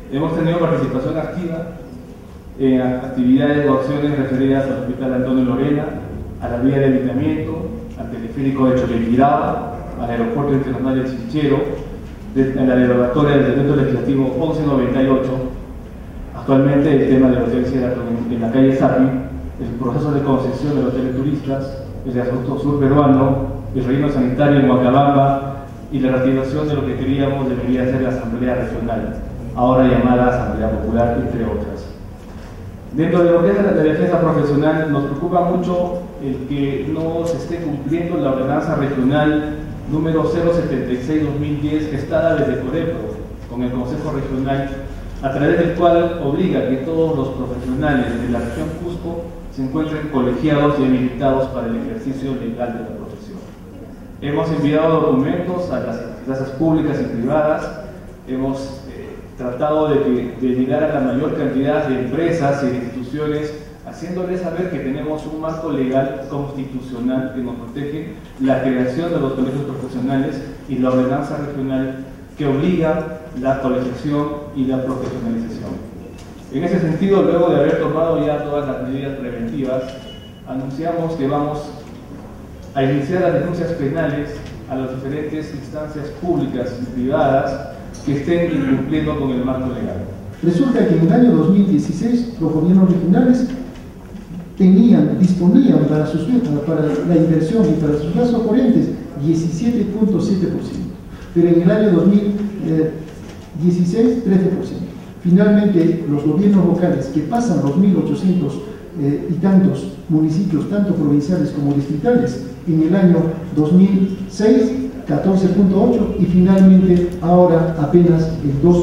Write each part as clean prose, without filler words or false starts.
Hemos tenido participación activa en actividades o acciones referidas al Hospital Antonio Lorena, a la vía de habitamiento, al teleférico de Choquequirao, al Aeropuerto Internacional de Chinchero, a la derogatoria del decreto legislativo 1198, actualmente el tema del Hotel Sheraton en la calle Sapi, el proceso de concesión de los hoteles turistas, el asunto sur peruano, el relleno sanitario en Huancabamba y la reactivación de lo que queríamos debería ser la Asamblea Regional, ahora llamada Asamblea Popular, entre otras. Dentro de lo que es la defensa profesional, nos preocupa mucho el que no se esté cumpliendo la ordenanza regional número 076-2010 gestada desde Corepro, con el Consejo Regional, a través del cual obliga que todos los profesionales de la región Cusco se encuentren colegiados y habilitados para el ejercicio legal de la profesión. Hemos enviado documentos a las empresas públicas y privadas, hemos tratado de llegar a la mayor cantidad de empresas y de instituciones, haciéndoles saber que tenemos un marco legal constitucional que nos protege la creación de los colegios profesionales y la ordenanza regional que obliga la colegiación y la profesionalización. En ese sentido, luego de haber tomado ya todas las medidas preventivas, anunciamos que vamos a iniciar las denuncias penales a las diferentes instancias públicas y privadas que estén incumpliendo con el marco legal. Resulta que en el año 2016 los gobiernos regionales disponían para la inversión y para sus gastos corrientes 17.7%, pero en el año 2016 13%. Finalmente, los gobiernos locales que pasan los 1.800 y tantos municipios, tanto provinciales como distritales, en el año 2006 14.8% y finalmente ahora apenas el 12%.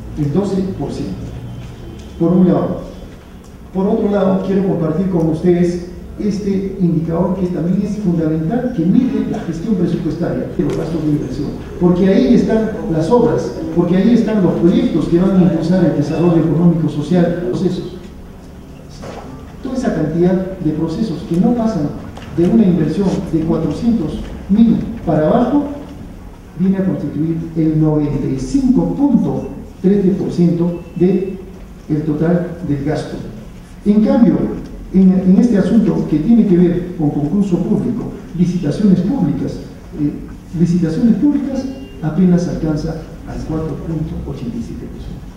Por un lado. Por otro lado, quiero compartir con ustedes este indicador que también es fundamental, que mide la gestión presupuestaria de los gastos de inversión, porque ahí están las obras, porque ahí están los proyectos que van a impulsar el desarrollo económico, social, procesos. Toda esa cantidad de procesos que no pasan de una inversión de 400.000 para abajo, viene a constituir el 95.13% del total del gasto. En cambio, en este asunto que tiene que ver con concurso público, licitaciones públicas apenas alcanza al 4.87%.